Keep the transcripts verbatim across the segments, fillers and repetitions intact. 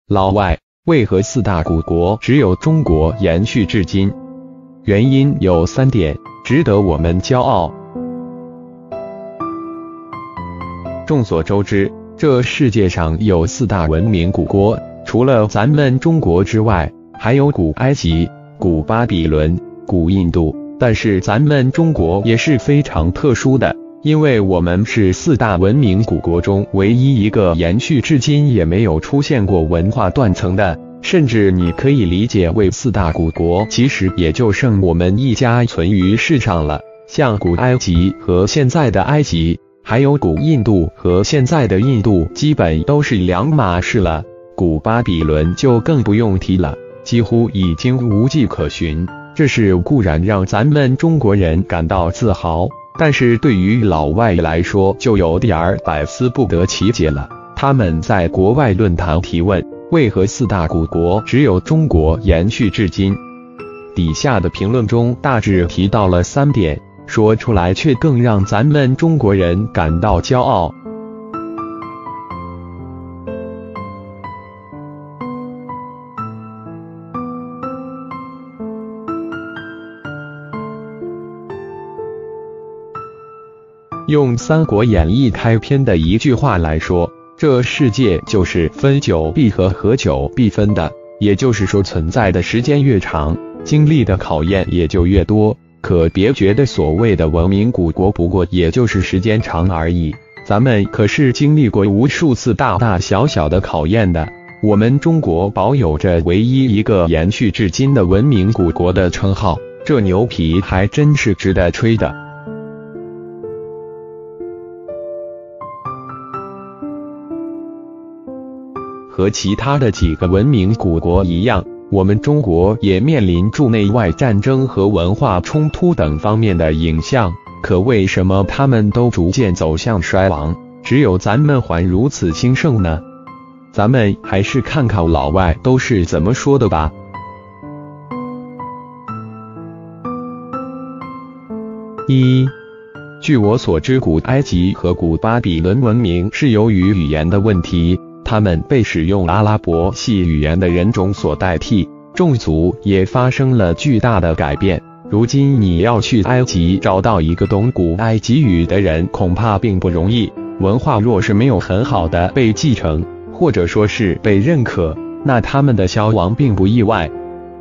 老外，为何四大古国只有中国延续至今？原因有三点，值得我们骄傲。众所周知，这世界上有四大文明古国，除了咱们中国之外，还有古埃及、古巴比伦、古印度。但是咱们中国也是非常特殊的，因为我们是四大文明古国中唯一一个延续至今也没有出现过文化断层的。甚至你可以理解为四大古国其实也就剩我们一家存于世上了。像古埃及和现在的埃及，还有古印度和现在的印度，基本都是两码事了。古巴比伦就更不用提了，几乎已经无迹可寻。这是固然让咱们中国人感到自豪，但是对于老外来说就有点儿百思不得其解了。他们在国外论坛提问，为何四大古国只有中国延续至今？底下的评论中大致提到了三点，说出来却更让咱们中国人感到骄傲。用《三国演义》开篇的一句话来说，这世界就是分久必合，合久必分的，也就是说存在的时间越长，经历的考验也就越多。可别觉得所谓的文明古国不过也就是时间长而已，咱们可是经历过无数次大大小小的考验的。我们中国保有着唯一一个延续至今的文明古国的称号，这牛皮还真是值得吹的。和其他的几个文明古国一样，我们中国也面临住内外战争和文化冲突等方面的影响，可为什么他们都逐渐走向衰亡，只有咱们还如此兴盛呢？咱们还是看看老外都是怎么说的吧。一，据我所知，古埃及和古巴比伦文明是由于语言的问题，他们被使用阿拉伯系语言的人种所代替，种族也发生了巨大的改变。如今你要去埃及找到一个懂古埃及语的人，恐怕并不容易。文化若是没有很好的被继承，或者说是被认可，那他们的消亡并不意外。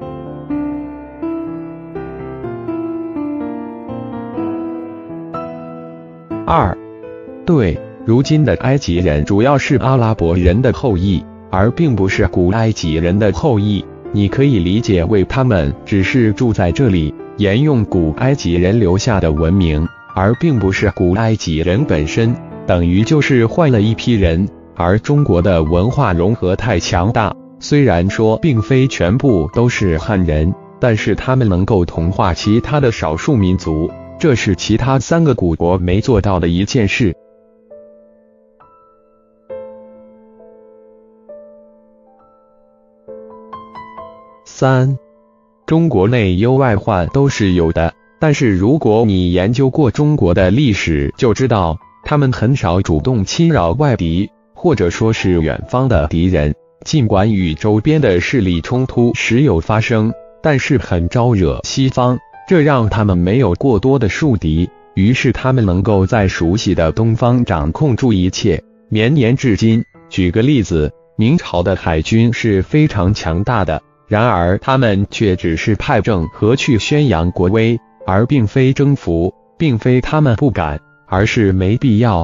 二，对。如今的埃及人主要是阿拉伯人的后裔，而并不是古埃及人的后裔。你可以理解为他们只是住在这里，沿用古埃及人留下的文明，而并不是古埃及人本身，等于就是换了一批人。而中国的文化融合太强大，虽然说并非全部都是汉人，但是他们能够同化其他的少数民族，这是其他三个古国没做到的一件事。三，中国内忧外患都是有的，但是如果你研究过中国的历史，就知道他们很少主动侵扰外敌，或者说是远方的敌人。尽管与周边的势力冲突时有发生，但是很招惹西方，这让他们没有过多的树敌，于是他们能够在熟悉的东方掌控住一切，绵延至今。举个例子，明朝的海军是非常强大的，然而他们却只是派政和去宣扬国威，而并非征服，并非他们不敢，而是没必要。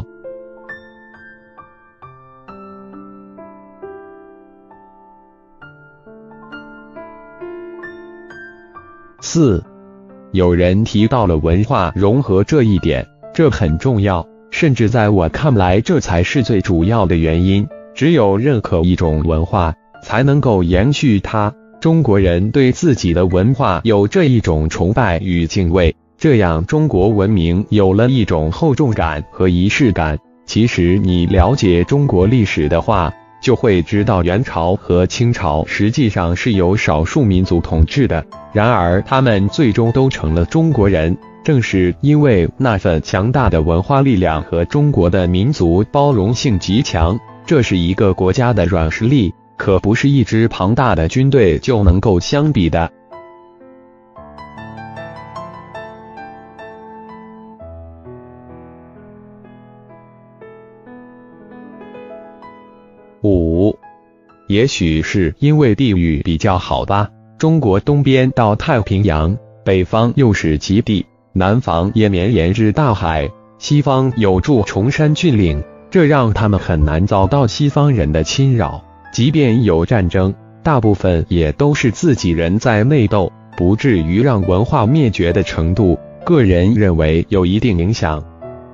四，有人提到了文化融合这一点，这很重要，甚至在我看来这才是最主要的原因。只有认可一种文化，才能够延续它。中国人对自己的文化有这一种崇拜与敬畏，这样中国文明有了一种厚重感和仪式感。其实你了解中国历史的话，就会知道元朝和清朝实际上是由少数民族统治的，然而他们最终都成了中国人。正是因为那份强大的文化力量和中国的民族包容性极强，这是一个国家的软实力。 可不是一支庞大的军队就能够相比的。五，也许是因为地域比较好吧，中国东边到太平洋，北方又是极地，南方也绵延至大海，西方有驻崇山峻岭，这让他们很难遭到西方人的侵扰。即便有战争，大部分也都是自己人在内斗，不至于让文化灭绝的程度，个人认为有一定影响。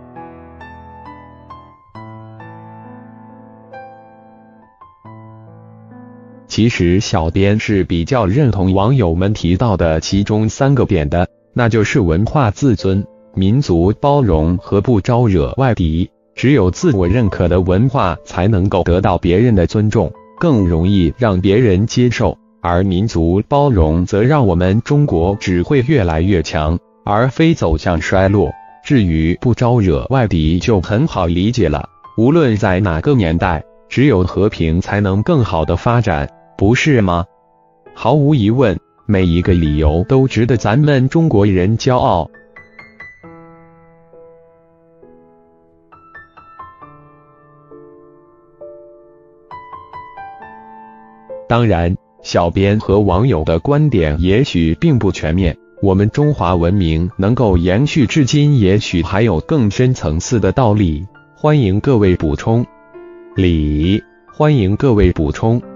其实小编是比较认同网友们提到的其中三个点的，那就是文化自尊、民族包容和不招惹外敌。只有自我认可的文化才能够得到别人的尊重，更容易让别人接受，而民族包容则让我们中国只会越来越强，而非走向衰落。至于不招惹外敌就很好理解了，无论在哪个年代，只有和平才能更好的发展，不是吗？毫无疑问，每一个理由都值得咱们中国人骄傲。当然，小编和网友的观点也许并不全面，我们中华文明能够延续至今，也许还有更深层次的道理，欢迎各位补充。理，欢迎各位补充。